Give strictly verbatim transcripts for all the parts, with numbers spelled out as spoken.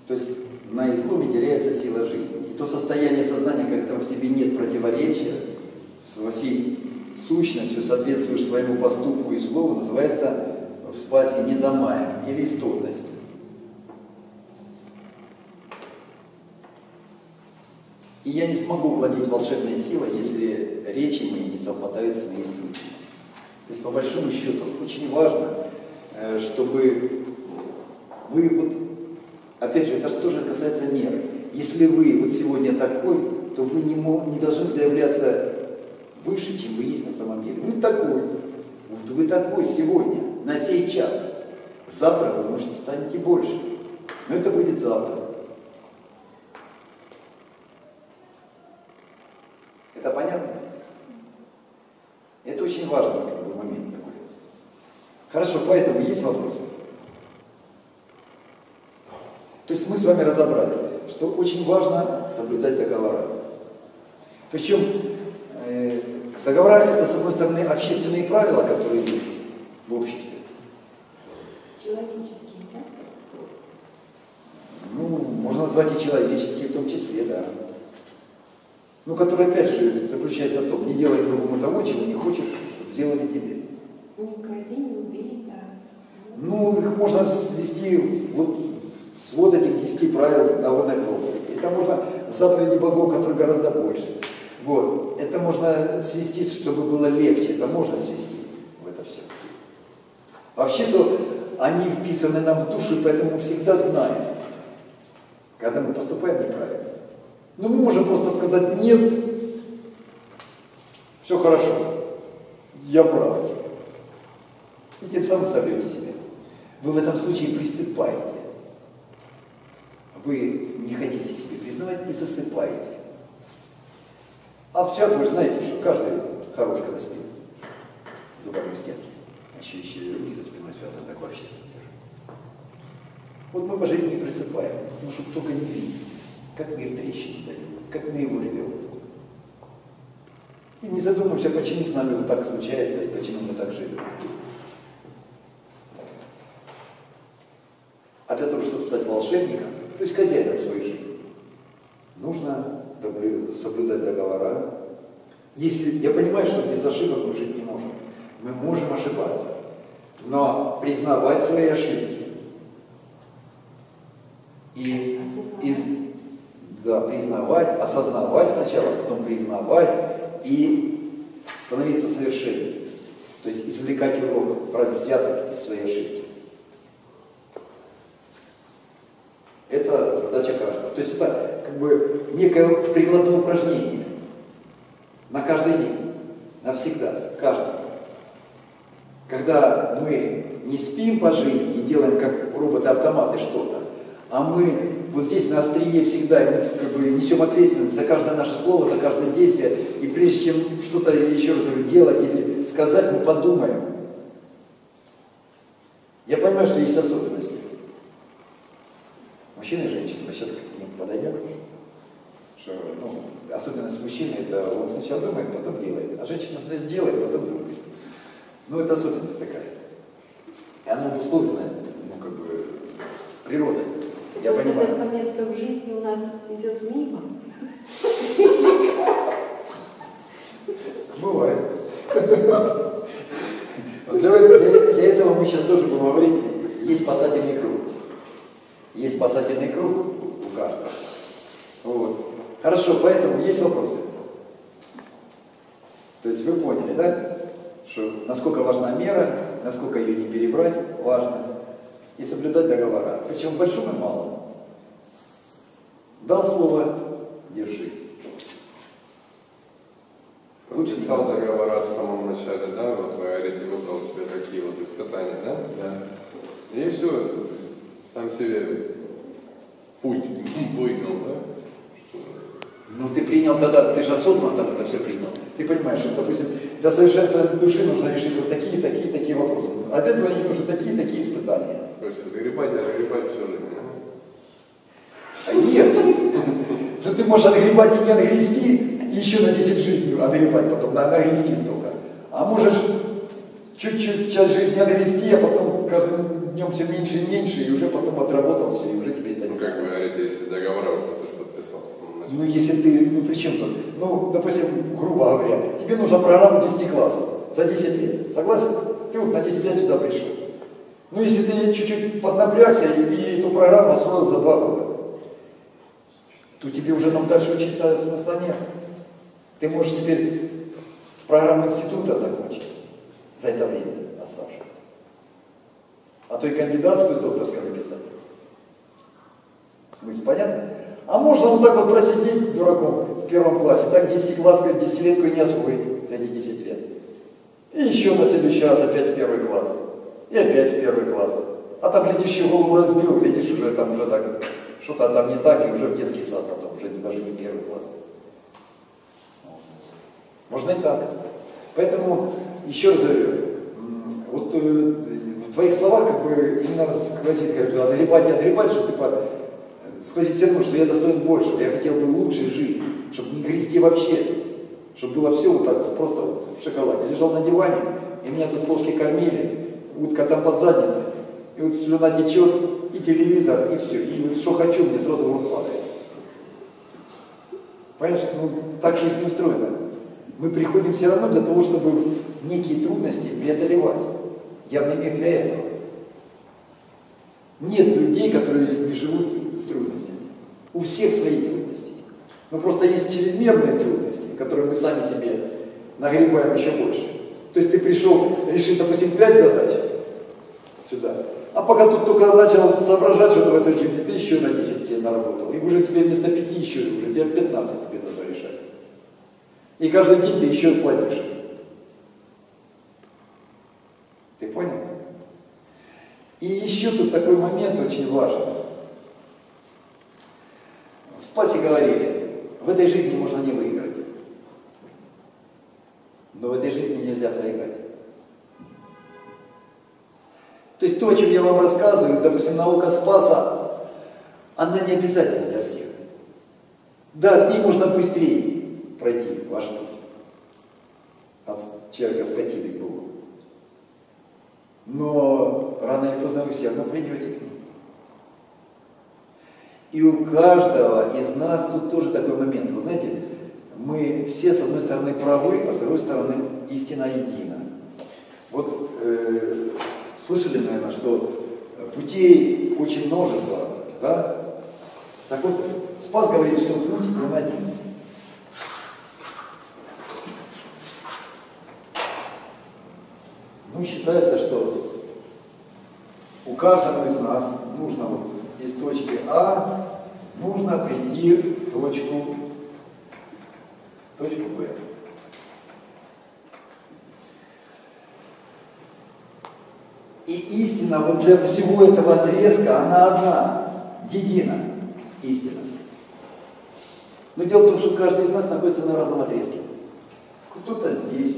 То есть на изломе теряется сила жизни. И то состояние сознания, когда в тебе нет противоречия, во всей сущностью соответствуешь своему поступку и слову, называется в спасе незамаем или истотностью. И я не смогу владеть волшебной силой, если речи мои не совпадают с моей сутью. То есть, по большому счету, очень важно, чтобы вы, вот, опять же, это же тоже касается меры. Если вы вот сегодня такой, то вы не, не должны заявляться выше, чем вы есть на самом деле. Вы такой, вот вы такой сегодня, на сей час. Завтра вы, может, станете больше, но это будет завтра. Это понятно? Это очень важный как бы, момент такой. Хорошо, поэтому есть вопросы? То есть мы с вами разобрали, что очень важно соблюдать договора. Причем э, договора это, с одной стороны, общественные правила, которые есть в обществе. Человеческие, да? Ну, можно назвать и человеческие в том числе, да. Ну, которые, опять же, заключаются в том, не делай другому того, чего не хочешь, чтобы сделали тебе. Не укради, не убей, да. Ну, их можно свести, вот, свод этих десяти правил народной проповеди. Это можно заповеди богов, которые гораздо больше. Вот. Это можно свести, чтобы было легче. Это можно свести в это все. Вообще-то они вписаны нам в душу, и поэтому мы всегда знаем, когда мы поступаем неправильно. Ну, мы можем просто сказать нет, все хорошо, я прав. И тем самым собьете себя. Вы в этом случае присыпаете. Вы не хотите себе признавать и засыпаете. А всяк, вы знаете, что каждый хорош, когда спит. Зубами стенки. А еще еще руки за спиной связаны, так вообще супер. Вот мы по жизни присыпаем, ну, чтобы только не видеть, как мир трещину дает, как мы его ревем. И не задумаемся, почему с нами вот так случается и почему мы так живем. А для того, чтобы стать волшебником, то есть хозяином своей жизни, нужно соблюдать договора. Если, я понимаю, что без ошибок мы жить не можем. Мы можем ошибаться, но признавать свои ошибки и, и да, признавать, осознавать сначала, потом признавать и становиться совершеннее. То есть извлекать урок, брать взяток из своей ошибки. Это задача каждого. То есть это как бы некое прикладное упражнение на каждый день, навсегда, каждый. Когда мы не спим по жизни и делаем как роботы-автоматы что-то, а мы вот здесь на острие всегда мы как бы несем ответственность за каждое наше слово, за каждое действие, и прежде чем что-то еще раз говорю, делать или сказать, мы подумаем. Я понимаю, что есть особенности. Мужчина и женщина, мы сейчас к ним подойдем, что ну, особенность мужчины это он сначала думает, потом делает, а женщина сначала делает, потом думает. Ну это особенность такая. И она обусловлена, ну как бы, природой. Я вот понимаю. Этот момент в жизни у нас идет мимо. Бывает. Для, для, для этого мы сейчас тоже будем говорить, есть спасательный круг. Есть спасательный круг у каждого. Вот. Хорошо, поэтому есть вопросы. То есть вы поняли, да? Что насколько важна мера, насколько ее не перебрать, важно. И соблюдать договора. Причем в большом и малом. Дал слово, держи. Лучше стал договора в самом начале, да? Вот вы говорите, выбрал себе такие вот испытания, да? Да. И все, сам себе путь выбрал, да? Ну ты принял тогда, ты же осознанно там это все принял. Ты понимаешь, что, допустим, для совершенствования души нужно решить вот такие, такие, такие вопросы. А для этого не нужны такие, такие испытания. То есть отгребать, отгребать всю жизнь, да? А нет. Что ты можешь отгребать и не отгрести, и еще на десять жизней отгребать потом, на нагрести столько. А можешь чуть-чуть часть жизни отгрести, а потом каждым днем все меньше и меньше, и уже потом отработал все, и уже тебе это не ну, как бы если договора уже ты же подписал в самом начале. Ну, если ты, ну при чем тут? Ну, допустим, грубо говоря, тебе нужна программа десяти классов за десять лет. Согласен? Ты вот на десять лет сюда пришел. Ну, если ты чуть-чуть поднапрягся и, и эту программу освоил за два года, то тебе уже там дальше учиться смысла нет. Ты можешь теперь программу института закончить за это время оставшееся. А то и кандидатскую с докторской написать. Мысль понятна? А можно вот так вот просидеть дураком в первом классе, так десятилетку, десятилетку не освоить за эти десять лет. И еще на следующий раз опять в первый класс. И опять в первый класс. А там, глядишь, еще голову разбил, глядишь, уже там уже так, что-то там не так, и уже в детский сад потом, уже даже не первый класс. Можно и так. Поэтому, еще раз говорю, вот в твоих словах как бы именно сквозит, как бы, отрепать, не отрепать, что типа, сквозит все равно, что я достоин большего, я хотел бы лучшей жизни, чтобы не грести вообще, чтобы было все вот так вот, просто вот в шоколаде. Я лежал на диване, и меня тут с ложки кормили, утка там под задницей, и вот слюна течет, и телевизор, и все, и вот что хочу, мне сразу в рот падает. Понимаешь, ну так жизнь не устроена. Мы приходим все равно для того, чтобы некие трудности преодолевать. Явный мир для этого. Нет людей, которые не живут с трудностями. У всех свои трудности. Но просто есть чрезмерные трудности, которые мы сами себе нагребаем еще больше. То есть ты пришел решить, допустим, пять задач сюда, а пока тут только начал соображать что-то в этой жизни, ты еще на десять семь наработал. И уже тебе вместо пяти еще, уже тебе пятнадцать тебе нужно решать. И каждый день ты еще платишь. Ты понял? И еще тут такой момент очень важный. В Спасе говорили, в этой жизни можно не выиграть. Но в этой жизни нельзя проиграть. То есть то, о чем я вам рассказываю, допустим, наука Спаса, она не обязательна для всех. Да, с ней можно быстрее пройти ваш путь. От человека скотины к Богу. Но рано или поздно вы все равно придете к ней. И у каждого из нас тут тоже такой момент. Вы знаете, мы все с одной стороны правы, а с другой стороны истина едина. Вот э, слышали, наверное, что путей очень множество, да? Так вот, Спас говорит, что путь он один. Ну, считается, что у каждого из нас нужно вот из точки А нужно прийти в точку, в точку Б. И истина вот для всего этого отрезка, она одна, едина истина. Но дело в том, что каждый из нас находится на разном отрезке. Кто-то здесь.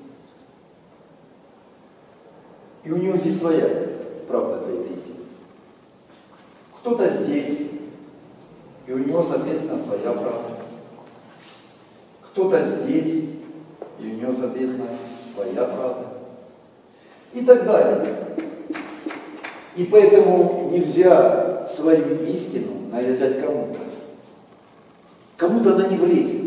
И у него здесь своя правда для этой истины. Кто-то здесь, и у него, соответственно, своя правда. Кто-то здесь, и у него, соответственно, своя правда. И так далее. И поэтому нельзя свою истину навязать кому-то. Кому-то она не влезет.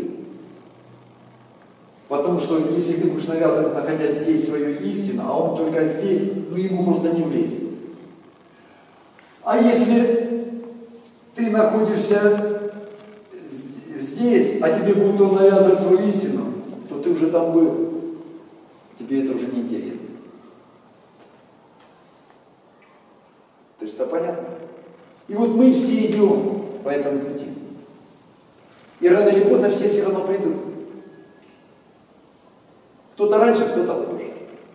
Потому что если ты будешь навязывать, находясь здесь, свою истину, а он только здесь, ну ему просто не влезет. А если ты находишься здесь, а тебе будут он навязывать свою истину, то ты уже там был. Тебе это уже не интересно. То есть это понятно? И вот мы все идем по этому пути. И рано или поздно все все равно придут. Кто-то раньше, кто-то позже.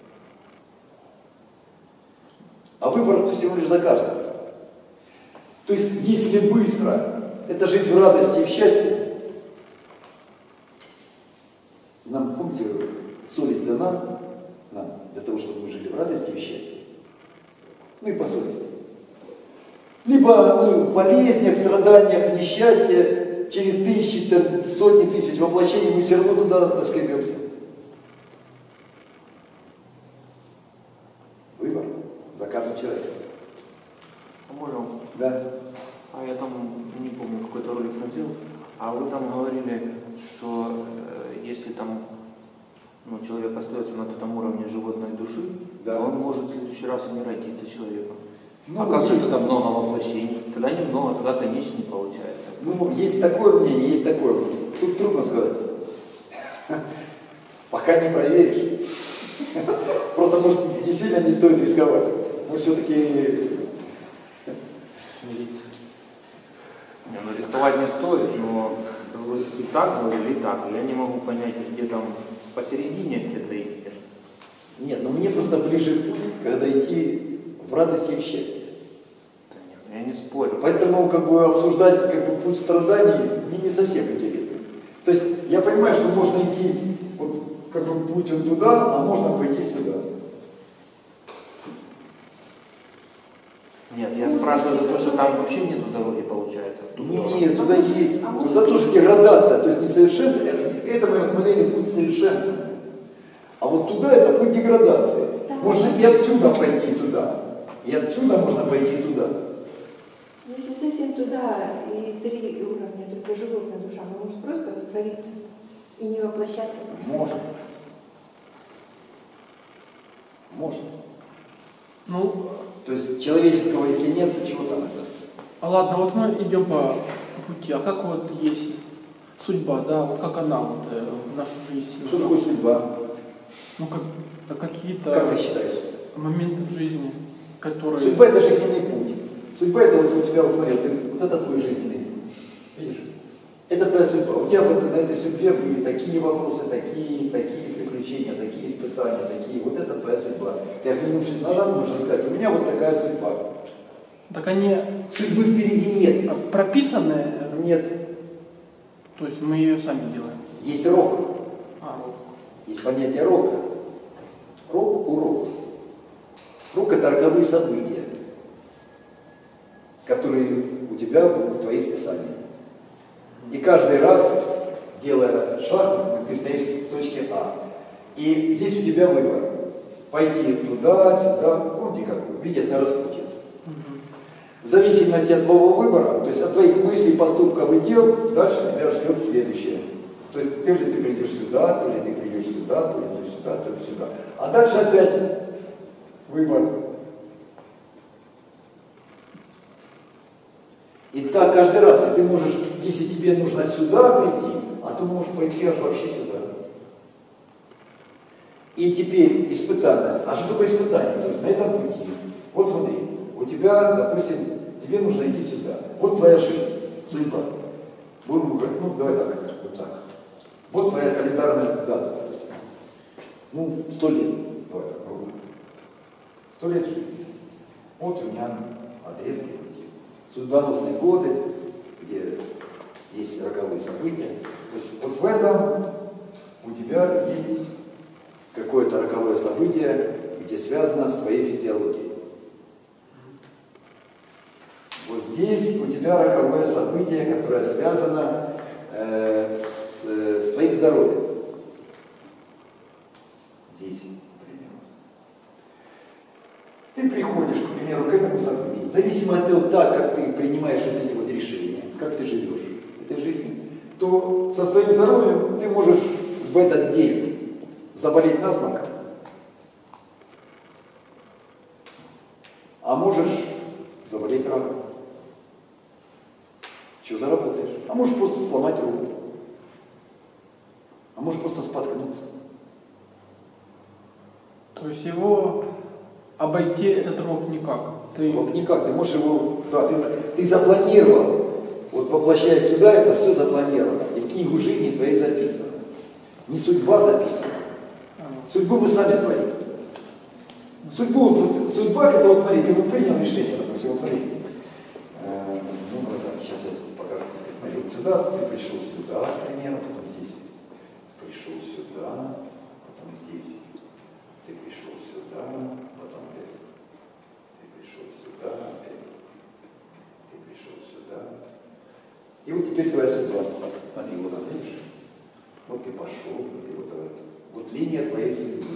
А выбор всего лишь за каждым. То есть, если быстро, это жизнь в радости и в счастье. Нам, помните, совесть дана нам для того, чтобы мы жили в радости и в счастье. Ну и по совести. Либо мы в болезнях, страданиях, в несчастье, через тысячи, там, сотни тысяч воплощений мы все равно туда доскребемся. Выбор за каждым человеком. По-моему, Да. А я там не помню, какой-то ролик смотрел, а вы там говорили, что э, если там ну, человек остается на том уровне животной души, Да. он может в следующий раз и не родиться человеком. Ну, а как же есть- тогда много воплощений? Тогда немного, тогда конечный получается. Ну, есть такое мнение, есть такое. Тут трудно сказать. Пока не проверишь. Просто, может, действительно не стоит рисковать. Может, все-таки... Смириться. Не, ну рисковать не стоит, но вы и так говорили, и так. Я не могу понять, где там посередине где-то истина. Нет, ну мне просто ближе путь, когда идти в радость и в счастье. Да нет, я не спорю. Поэтому как бы обсуждать как бы, путь страданий мне не совсем интересно. То есть я понимаю, что можно идти, вот как бы путь он туда, а можно пойти сюда. Нет, я спрашиваю за то, что там вообще нету дороги, получается. в ту Не, сторону. нет, туда есть. А Туда может тоже быть- деградация, то есть несовершенство. Это, это мы рассмотрели путь совершенства. А вот туда это путь деградации. Да. Можно и отсюда пойти туда. И отсюда можно пойти туда. Ну, если совсем туда и три уровня, только животная душа, она может просто раствориться и не воплощаться. Может. Может. Ну, То есть человеческого, если нет, то чего там это? а ладно, вот мы идем по пути, а как вот есть судьба, да, вот как она вот э, в нашу жизнь? Что такое судьба? Ну, как, а какие-то Как ты считаешь? моменты в жизни, которые... Судьба это жизненный путь. Судьба это вот у тебя, вот смотри, ты, вот это твой жизненный путь. Видишь? Это твоя судьба. У тебя вот на этой судьбе были такие вопросы, такие, такие приключения, такие испытания, такие. Вот это твоя судьба. Ты, оглянувшись назад, можешь сказать, у меня вот такая судьба. Так они Судьбы впереди нет. прописаны, э, Нет. то есть мы ее сами делаем. Есть рок. А, вот. Есть понятие рока. Рок, урок. Рок это роковые события, которые у тебя будут твои испытания. И каждый раз, делая шаг, ты стоишь в точке А. И здесь у тебя выбор. Пойти туда, сюда, помните как, видят на распутье. В зависимости от твоего выбора, то есть от твоих мыслей, поступков и дел, дальше тебя ждет следующее. То есть то ли ты придешь сюда, то ли ты придешь сюда, то ли ты сюда, то ли сюда. А дальше опять выбор. И так каждый раз, и ты можешь, если тебе нужно сюда прийти, а ты можешь пойти аж вообще сюда. И теперь испытание. А что такое испытание? То есть на этом пути. Вот смотри, у тебя, допустим, тебе нужно идти сюда. Вот твоя жизнь, судьба. Будем говорить, ну давай так, вот так. Вот твоя календарная дата, допустим. Ну, сто лет, давай так, грубо. Сто лет жизни. Вот у меня отрезки пути. Судьбоносные годы, где есть роковые события. То есть вот в этом у тебя есть какое-то роковое событие, где связано с твоей физиологией. Вот здесь у тебя роковое событие, которое связано э, с, э, с твоим здоровьем. Здесь, например. Ты приходишь, к примеру, к этому событию. В зависимости от того, как ты принимаешь вот эти вот решения, как ты живешь в этой жизни, то со своим здоровьем ты можешь в этот день заболеть насморк, а можешь заболеть раком. Что, заработаешь? А можешь просто сломать руку. А можешь просто споткнуться. То есть его обойти этот рок никак. Ты... Ну, никак, ты можешь его, да, ты, ты запланировал, вот воплощаясь сюда, это все запланировано. И в книгу жизни твоей записано. Не судьба записана. Судьбу мы сами творим. Судьбу, вот, судьба это вот, смотри, ты вот принял решение, допустим, вот смотри. Э, ну, вот так, сейчас я тебе покажу. Смотри, вот сюда, ты пришел сюда, к примеру, потом здесь пришел сюда, потом здесь ты пришел сюда, потом опять ты пришел сюда, опять ты пришел сюда. И вот теперь твоя судьба. Смотри, вот она, видишь? Вот ты пошел, и вот это. Вот линия твоей судьбы.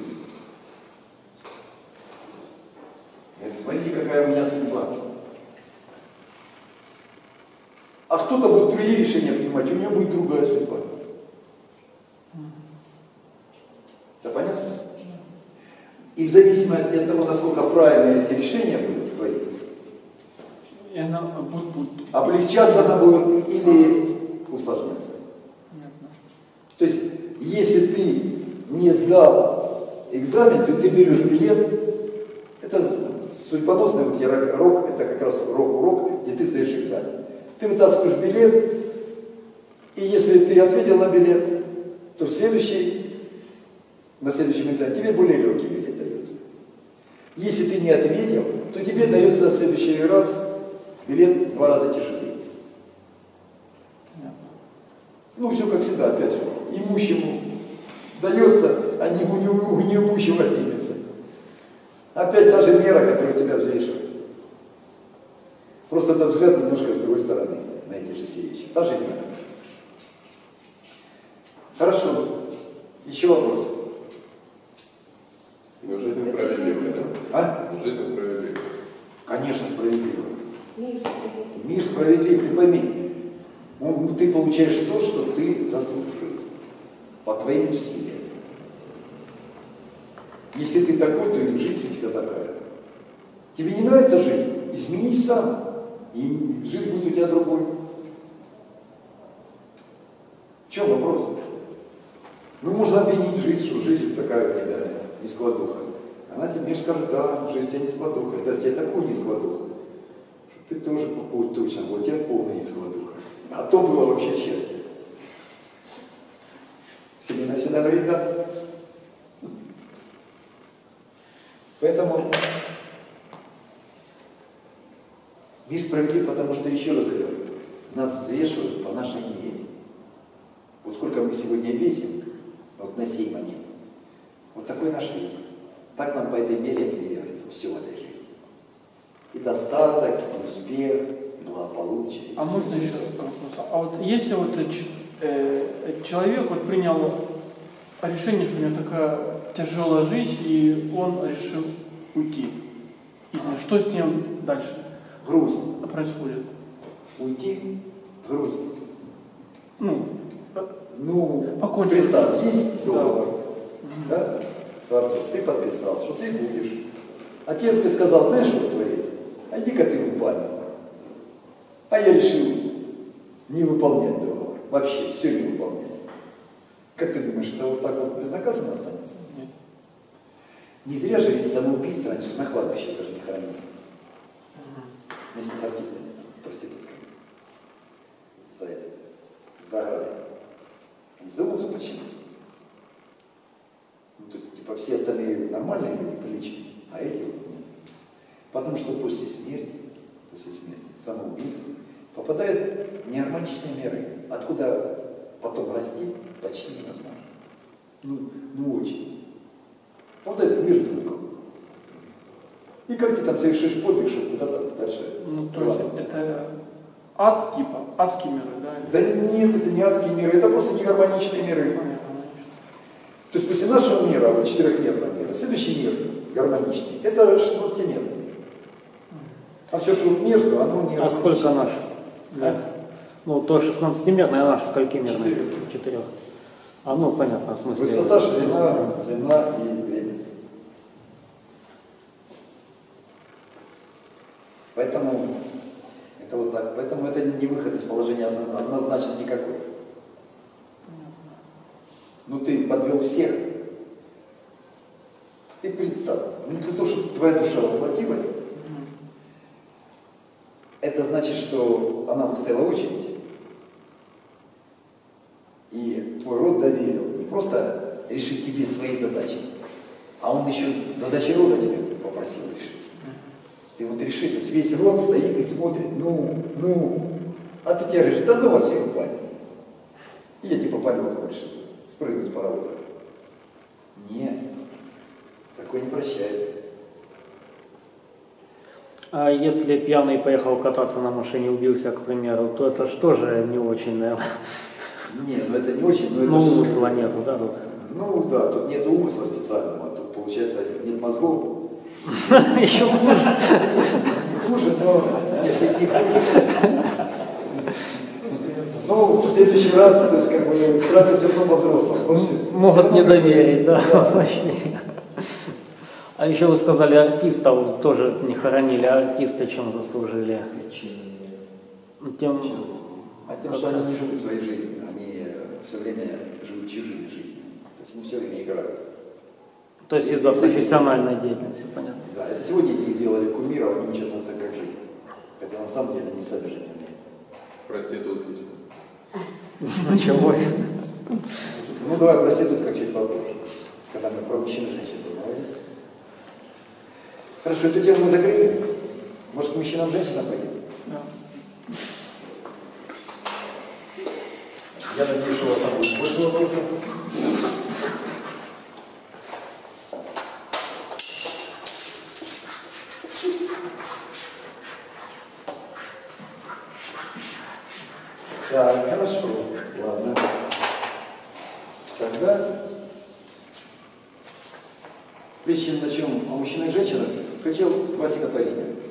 И смотрите, какая у меня судьба. А кто-то будет другие решения принимать, и у него будет другая судьба. Это понятно? И в зависимости от того, насколько правильные эти решения будут твои, И она будет, будет. облегчаться она будет или усложняться. Понятно. То есть, если ты не сдал экзамен, то ты берешь билет. Это судьбоносный вот рок, это как раз рок-урок, где ты сдаешь экзамен. Ты вытаскиваешь билет, и если ты ответил на билет, то в следующий, на следующем экзамене тебе более легкий билет дается. Если ты не ответил, то тебе дается в следующий раз билет в два раза тяжелее. Ну, все как всегда, опять же, имущему дается, а не у неимущего отнимется. Опять та же мера, которая тебя взвешивает. Просто это взгляд немножко с другой стороны на эти же все вещи. Та же мера. Хорошо. Еще вопрос. Но жизнь справедливая, да? А? Но жизнь справедливая. Конечно, справедливо. Мир справедлив. Мир справедлив, ты пойми. Ну, ты получаешь то, что ты заслужил. По твоим усилиям. Если ты такой, то и жизнь у тебя такая. Тебе не нравится жизнь? Изменись сам. И жизнь будет у тебя другой. В чем вопрос? Ну, можно обвинить жизнь, что жизнь такая у тебя не складуха. Она тебе скажет, да, жизнь у тебя не складуха. И даст тебе такую не складуху, что ты тоже будь точно, вот у тебя полная не складуха. А то было вообще счастье. Вселенная всегда говорит, да. Поэтому мир справедлив, потому что, еще раз говорю, нас взвешивают по нашей мере. Вот сколько мы сегодня весим, вот на сей момент, вот такой наш вес. Так нам по этой мере отмеривается все в этой жизни. И достаток, и успех, и благополучие. И А все, можно все, еще все. вопрос? А вот если вот э, ч- э, человек вот принял решение, что у него такая тяжелая жизнь, и он решил уйти из нее, что с ним дальше Грусть. происходит? Уйти, грусть. Ну, э, Ну, Покончил. представь, есть Да. договор, да, с Творцом, ты подписал, что ты будешь. А тебе ты сказал, знаешь, что, Творец, а иди-ка ты в баню. А я решил не выполнять договор, вообще все не выполнять. Как ты думаешь, это вот так вот безнаказанно останется? нет. Не зря же ведь самоубийц раньше на кладбище даже не хоронили. Вместе с артистами, проститутками. За это, за оградой. Не задумался, почему? Ну, то есть, типа, все остальные нормальные люди, приличные, а эти вот нет. Потому что после смерти, после смерти самоубийцы попадают в негармоничные меры, откуда потом расти почти невозможно. Ну, ну очень. Попадают в мир звуков. И как ты там совершишь подвиг, чтобы куда-то дальше Ну, то есть рвануться. это ад, типа, адские миры, да? Да нет, это не адские миры, это просто негармоничные миры. Понятно. То есть после нашего мира, вот четырехмерного мира, следующий мир гармоничный, это шестнадцатимерный. А все, что вот между, оно не А сколько наш? А? Ну, то шестнадцатимерный, а наш сколькимерный? Четырех. Четырех. А ну, понятно, в смысле. Высота, ширина, длина и время. Поэтому это вот так. Поэтому это не выход из положения одно- однозначно никакой. Ну ты подвел всех. Ты представь, ну, для того, чтобы твоя душа воплотилась, это значит, что она выстояла очередь. И твой род доверил не просто решить тебе свои задачи, а он еще задачи рода тебе попросил решить. Ты вот реши, то есть весь род стоит и смотрит, ну, ну, а ты тебе говоришь, да ну вас всех в баню. И я типа полетом решил спрыгнуть с паровоза. Нет, такое не прощается. А если пьяный поехал кататься на машине, убился, к примеру, то это что же не очень, наверное. Не, ну это не очень, но это Ну, же- умысла нету, да, тут? Ну да, тут нет умысла специального, тут получается нет мозгов. Еще хуже. Не хуже, но если с них хуже. Ну, в следующий раз, то есть, как бы, стратить все равно по-взрослому. Могут не доверить, да, вообще. А еще вы сказали, артистов тоже не хоронили, а артисты чем заслужили? Тем... А тем, что они не живут своей жизнью, они все время живут чужими жизнями. То есть они все время играют. То есть из-за профессиональной деятельности, понятно. Да, это сегодня их сделали кумиров, они учат нас так, как жить. Хотя на самом деле они сами жить не умеют. Проститутки. Началось. Ну давай проститут как чуть попозже, когда мы про мужчин и женщин поговорим. Хорошо, эту тему мы закрыли. Может, к мужчинам женщинам пойдем? Да. Я надеюсь, что у вас там будет больше вопросов. Так, хорошо. Ладно. Тогда, прежде чем начнем о мужчинах и женщинах, хотел два стихотворения.